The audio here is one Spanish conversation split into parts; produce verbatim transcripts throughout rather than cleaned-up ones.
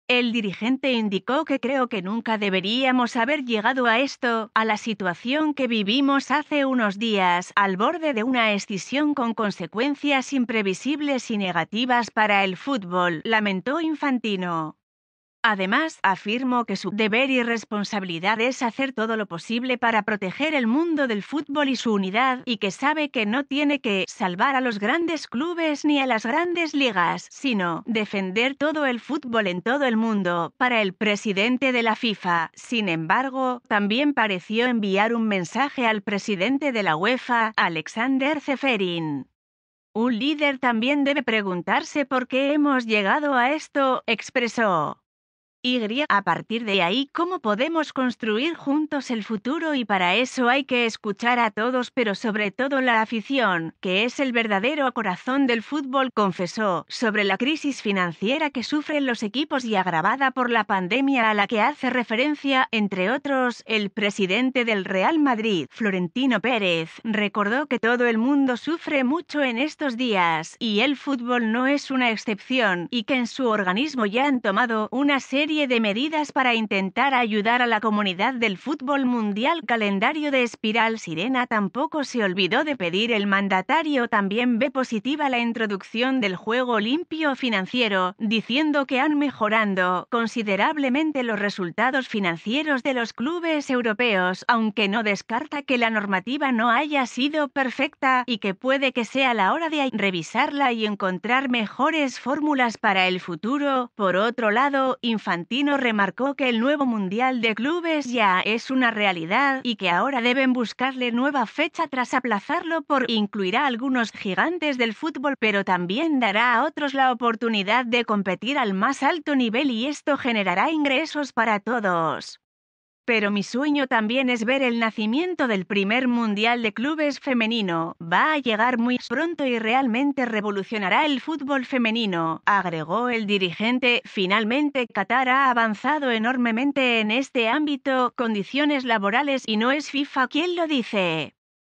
El dirigente indicó que creo que nunca deberíamos haber llegado a esto, a la situación que vivimos hace unos días, al borde de una escisión con consecuencias imprevisibles y negativas para el fútbol, lamentó Infantino. Además, afirmó que su deber y responsabilidad es hacer todo lo posible para proteger el mundo del fútbol y su unidad, y que sabe que no tiene que salvar a los grandes clubes ni a las grandes ligas, sino defender todo el fútbol en todo el mundo. Para el presidente de la FIFA, sin embargo, también pareció enviar un mensaje al presidente de la UEFA, Alexander Ceferin. Un líder también debe preguntarse por qué hemos llegado a esto, expresó. Y a partir de ahí, ¿cómo podemos construir juntos el futuro? Y para eso hay que escuchar a todos, pero sobre todo la afición, que es el verdadero corazón del fútbol, confesó, sobre la crisis financiera que sufren los equipos y agravada por la pandemia a la que hace referencia, entre otros, el presidente del Real Madrid, Florentino Pérez, recordó que todo el mundo sufre mucho en estos días, y el fútbol no es una excepción, y que en su organismo ya han tomado una serie de medidas para intentar ayudar a la comunidad del fútbol mundial. Calendario de Espiral Sirena tampoco se olvidó de pedir. El mandatario también ve positiva la introducción del juego limpio financiero, diciendo que han mejorado considerablemente los resultados financieros de los clubes europeos, aunque no descarta que la normativa no haya sido perfecta y que puede que sea la hora de revisarla y encontrar mejores fórmulas para el futuro. Por otro lado, Infantino remarcó que el nuevo Mundial de Clubes ya es una realidad y que ahora deben buscarle nueva fecha tras aplazarlo por incluirá a algunos gigantes del fútbol, pero también dará a otros la oportunidad de competir al más alto nivel y esto generará ingresos para todos. Pero mi sueño también es ver el nacimiento del primer Mundial de Clubes femenino. Va a llegar muy pronto y realmente revolucionará el fútbol femenino, agregó el dirigente. Finalmente, Qatar ha avanzado enormemente en este ámbito, condiciones laborales, y no es FIFA quien lo dice.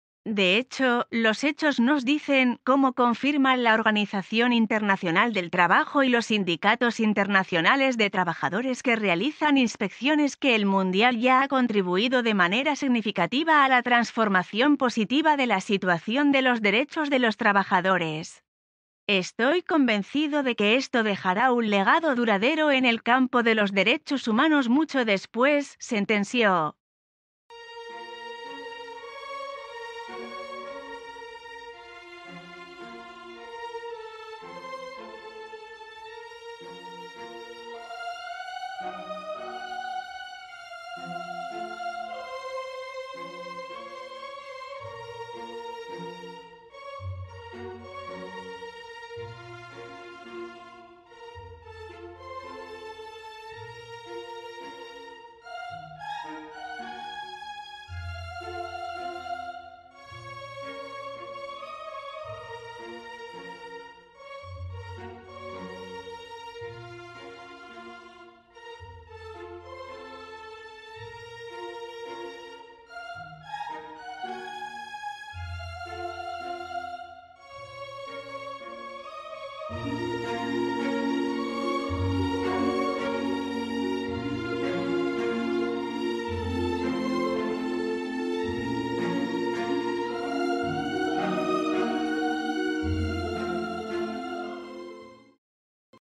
De hecho, los hechos nos dicen, como confirman la Organización Internacional del Trabajo y los sindicatos internacionales de trabajadores que realizan inspecciones, que el Mundial ya ha contribuido de manera significativa a la transformación positiva de la situación de los derechos de los trabajadores. Estoy convencido de que esto dejará un legado duradero en el campo de los derechos humanos mucho después, sentenció.